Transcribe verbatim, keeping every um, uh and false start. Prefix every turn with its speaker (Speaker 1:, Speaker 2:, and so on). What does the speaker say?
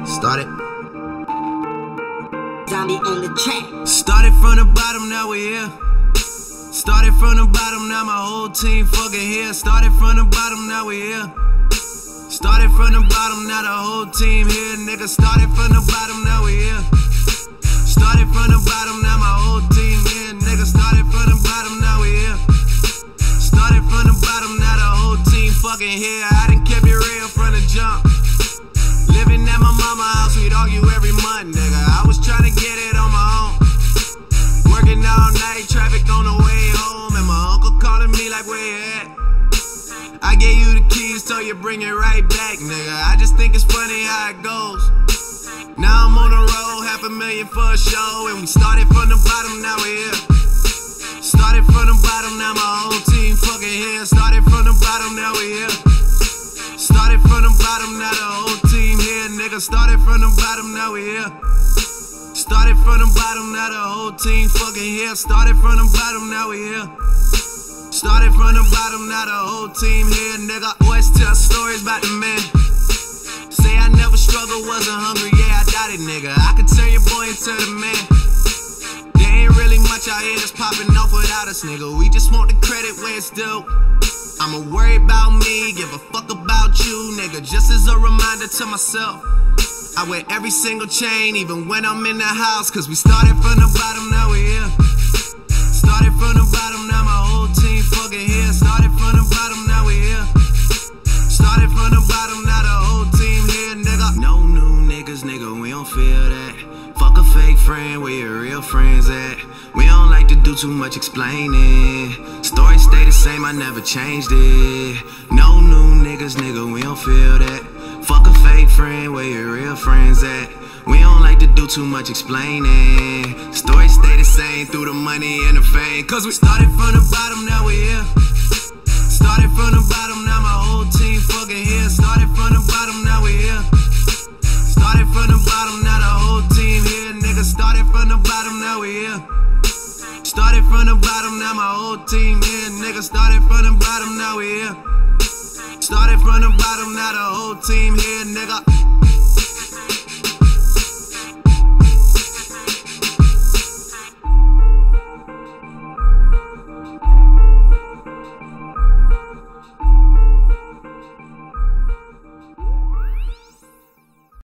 Speaker 1: Started.
Speaker 2: Zombie on the track.
Speaker 1: Started from the bottom, now we here. Started from the bottom, now my whole team fucking here. Started from the bottom, now we here. Started from the bottom, now the whole team here. Nigga, started from the bottom, now we here. Started from the bottom, now my whole team here. Nigga, started from the bottom, now we here. Started from the bottom, now the whole team fucking here. I done kept it real from the jump. Living at my mama's house, we'd argue every month, nigga. I was trying to get it on my own. Working all night, traffic on the way home, and my uncle calling me like, where you at? I gave you the keys, told you bring it right back, nigga. I just think it's funny how it goes. Now I'm on the road, half a million for a show, and we started from the bottom, now we here. Started from the bottom, now my whole team fucking here. Started from the bottom, now we here. Started from the bottom, now the whole team here, nigga. Started from the bottom, now we here. Started from the bottom, now the whole team fucking here. Started from the bottom, now we here. Started from the bottom, now the whole team here, nigga. Always tell stories about the man. Say I never struggled, wasn't hungry, yeah, I got it, nigga. I could turn your boy into the man. There ain't really much out here that's popping off without us, nigga. We just want the credit where it's due. I'ma worry about me, give a fuck about you, nigga. Just as a reminder to myself, I wear every single chain, even when I'm in the house. Cause we started from the bottom, now we here. Started from the bottom, now my whole team fucking here. Started from the bottom, now we here. Started from the bottom, now the whole team here, nigga. No new niggas, nigga, we don't feel that. Fuck a fake friend, where your real friends at? We don't like to do too much explaining. Story stay the same, I never changed it. No new niggas, nigga, we don't feel that. Fuck a fake friend, where your real friends at? We don't like to do too much explaining. Story stay the same through the money and the fame. Cause we started from the bottom, now we here. Started from the bottom, now my whole team fucking here. Started from the bottom, now we here. Started from the bottom, now the whole team here, nigga. Started from the bottom, now we here. Started from the bottom, now my whole team here, nigga. Started from the bottom, now we here. Started from the bottom, now the whole team here, nigga.